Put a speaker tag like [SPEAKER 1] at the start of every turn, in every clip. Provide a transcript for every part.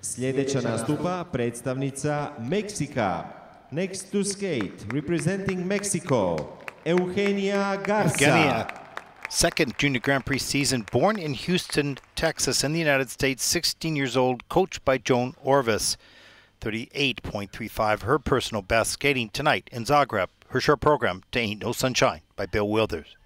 [SPEAKER 1] Sljedeća nastupa predstavnica Meksika. Next to skate, representing Mexico, Eugenia Garza.
[SPEAKER 2] Eugenia, second Junior Grand Prix season, born in Houston, Texas, in the United States, 16 years old, coached by Joan Orvis. 38.35, her personal best, skating tonight in Zagreb. Her short program to Ain't No Sunshine by Bill Withers.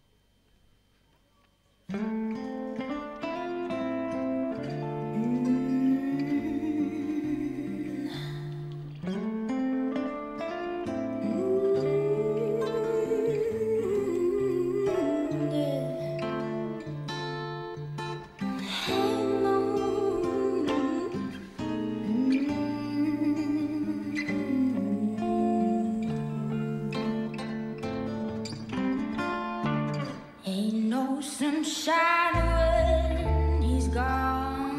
[SPEAKER 3] Sunshine when he's gone.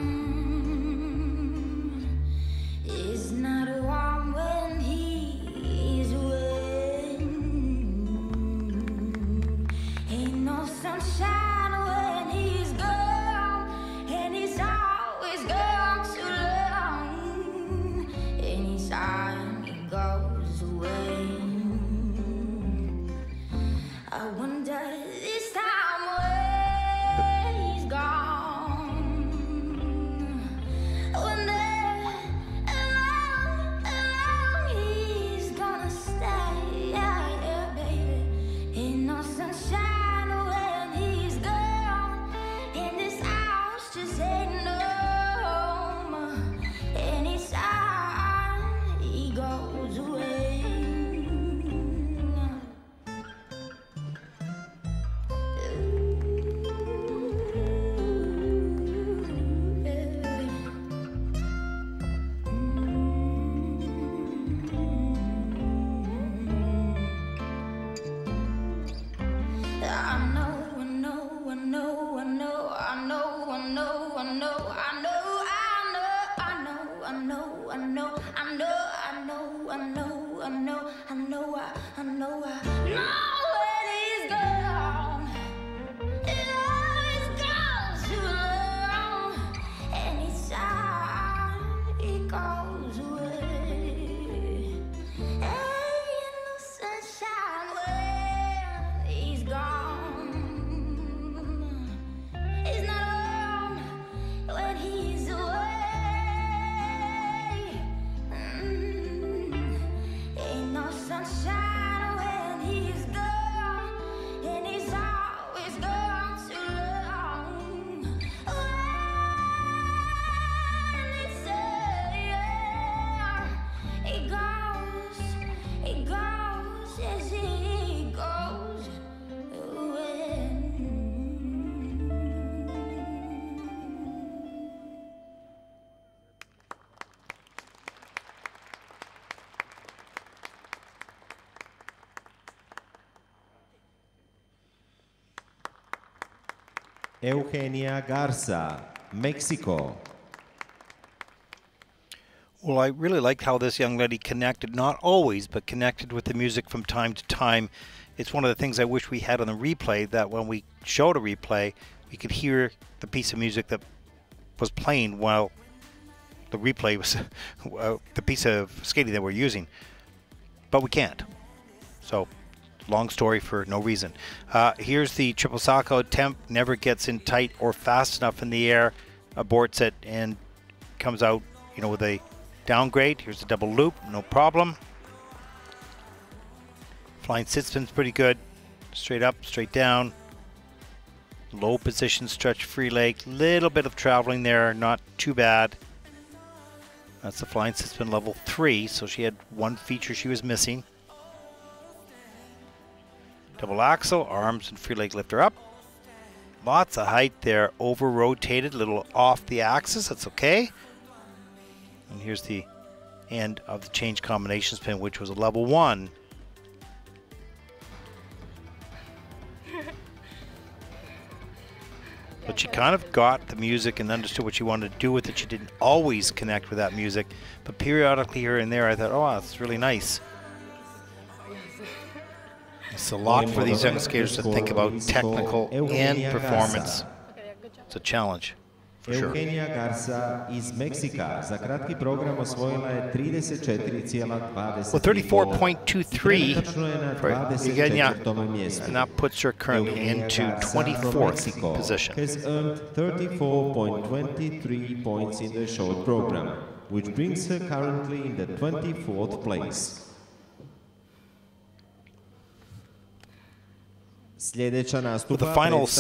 [SPEAKER 3] It's not warm when he's away. Ain't no sunshine when he's gone, and he's always gone too long. Anytime he goes away, I wonder this time.
[SPEAKER 1] Eugenia Garza, Mexico.
[SPEAKER 2] Well, I really liked how this young lady connected, not always, but connected with the music from time to time. It's one of the things I wish we had on the replay, that when we showed a replay, we could hear the piece of music that was playing while the replay was the piece of skating that we're using. But we can't. So, long story for no reason. Here's the triple salchow attempt. Never gets in tight or fast enough in the air. Aborts it and comes out, you know, with a downgrade. Here's the double loop, no problem. Flying sit spin's pretty good. Straight up, straight down. Low position stretch free leg. Little bit of traveling there, not too bad. That's the flying sit spin level 3, so she had one feature she was missing. Double axel, arms and free leg lifter up. Lots of height there, over rotated, a little off the axis, that's okay. And here's the end of the change combination spin, which was a level 1. But she kind of got the music and understood what she wanted to do with it. She didn't always connect with that music, but periodically here and there I thought, oh, that's really nice. It's a lot for these young skaters to think about technical and performance. It's a challenge for for sure.
[SPEAKER 1] Eugenija Garza iz Meksika za kratki program osvojila je 34,20
[SPEAKER 2] Well, 34.23 for Eugenia,
[SPEAKER 1] mjestu.
[SPEAKER 2] and that puts her currently into 24th position.
[SPEAKER 1] Has earned 34.23 points in the short program, which brings her currently in the 24th place. Sljedeća nastupa
[SPEAKER 2] With the final